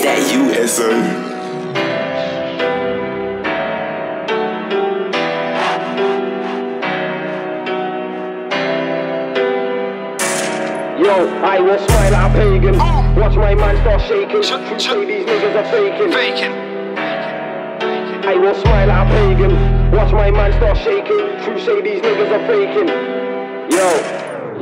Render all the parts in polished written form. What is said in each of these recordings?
that USO. Yo, I will smile at a pagan. Watch my man start shaking. You say these niggas are faking. I will smile at a pagan. Watch my man start shaking. True say these niggas are faking. Yo.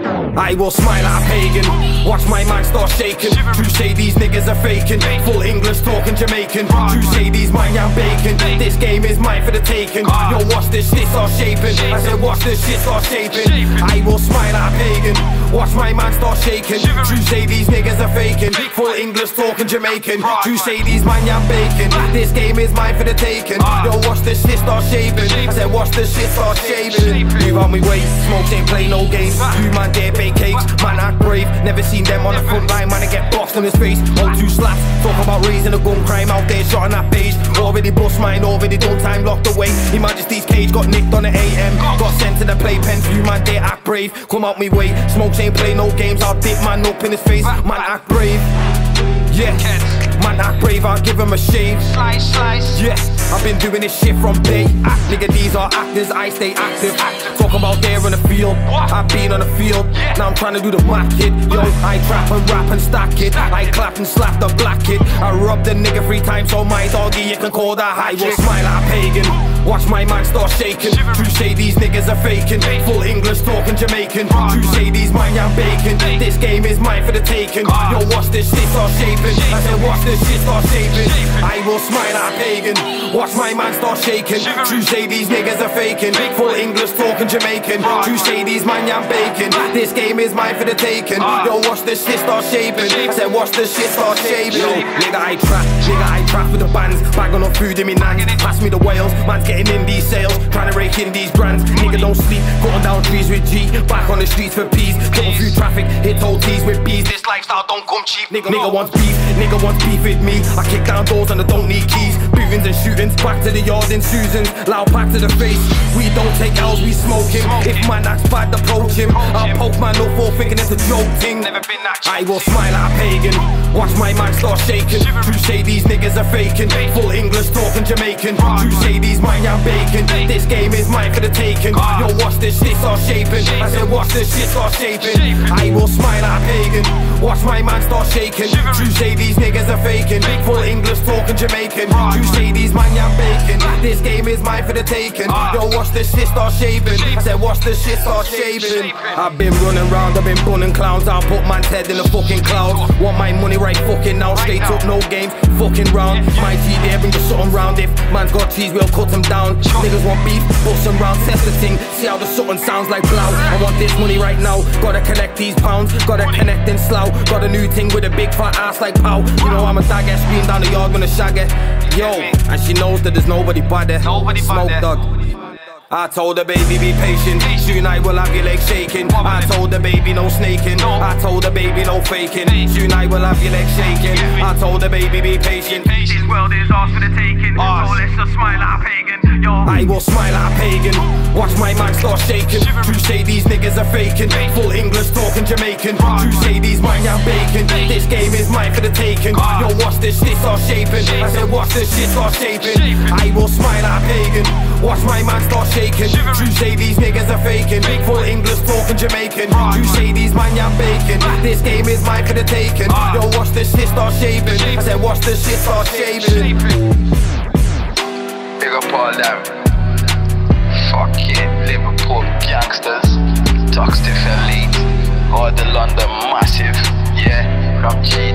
I will smile at a pagan. Watch my mind start shaking. True say these niggas are faking. Full English talking Jamaican. True say these mine I'm baking. This game is mine for the taking. Yo, watch this shit start shaping. I said watch this shit start shaping. I will smile at a pagan. Watch my mind start shaking. True say these niggas are faking. Full English talking Jamaican. True say these mine I'm baking. This game is mine for the taking. Yo, watch this shit start shaping. I said watch this shit start shaping. Move out my way. Smoke ain't play no games. You man dare bake cakes. Man act brave. Never seen them on the front line. Man I get boxed on his face. Hold two slaps. Talk about raising a gun crime out there shot on that page. Already bust mine. Already done time locked away. His Majesty's cage got nicked on the AM. Got sent to the playpen. You man dare act brave. Come out me way. Smoke ain't play no games. I'll dip man up in his face. Man act brave. Yeah, man act brave, I'll give him a shave. Slice. Yes, I've been doing this shit from day. Nigga, these are actors, I stay active. Talk about there in the field, I've been on the field. Now I'm trying to do the whack kid. Yo, I trap and rap and stack it. I clap and slap the black kid. I rub the nigga 3 times, so my doggy, you can call that high. Will smile at a pagan. Watch my mind start shaking. True say these niggas are faking. Full English talking Jamaican. True say these mine I'm baking. This game is mine for the taking. Yo, watch this shit start shaping. I said watch this shit start shaping. I will smile at a pagan. Watch my mind start shaking. True say these niggas are faking. Full English talking Jamaican. True say these mine I'm baking. This game is mine for the taking. Yo, watch this shit start shaping. I said watch this shit start shaping. Yo, nigga I trap with the bands. Bag on food in me nans. Pass me the whales. Man's getting in these sales. Trying to rake in these brands. Nigga don't sleep. Cutting down trees with G. Back on the streets for peace. Going through traffic. Hit old T's with B's. This lifestyle don't come cheap. Nigga wants beef. Nigga wants beef with me. I kick down doors and I don't need keys. Bootings and shootings. Back to the yard in Susan's. Loud pack to the face. We don't take L's, we smoke him. If man acts bad, approach him. I'll poke man up for thinking it's a joke thing. I will smile at a pagan. Watch my mind start shaking. True say these niggas are faking. Full English talking Jamaican. True say these mine I'm baking. This game is mine for the taking. Yo, watch this shit start shaping. I said watch this shit start shaping. I will smile at a pagan. Watch my mind start shaking. True say these niggas are faking. Full English talking Jamaican. True say these mine I'm baking. This game is mine for the taking. Yo, watch this shit start shaping. I said watch this shit start shaping. I've been running round, I've been bunning clowns. I'll put man's head in the fucking clouds. Want my money right fucking now. Straight up, no games, fucking round. My G there, bring the something round. If man's got cheese, we'll cut them down. Niggas want beef, bust them round. Test the thing, see how the something sounds like blow. I want this money right now. Gotta collect these pounds, gotta connect in slow. Got a new thing with a big fat ass like pow. You know I'm a dagger, scream down the yard when I shag it. Yo, and she knows that there's nobody by there. Smoke dog. I told the baby be patient. Soon I will have your legs shaking. I told the baby no snaking. I told the baby no faking. Soon I will have your legs shaking. I told the baby be patient. This world is ours for the taking. So let's just smile at a pagan. Yo. I will smile at a pagan. Watch my mind start shaking. True say these niggas are faking. Full English talking Jamaican. True say these mine I'm baking. This game is mine for the taking. Yo, watch this shit start shaping. I said watch this shit start shaping. I will smile at a pagan. Watch my mind start shaking. True say these niggas are faking. Full English talking Jamaican. True say these man I'm baking. This game is mine for the taking. Yo, watch this shit start shaping. I said watch this shit start shaping. Big up all them fucking Liverpool gangsters, Toxic Elite, all the London massive, yeah, from G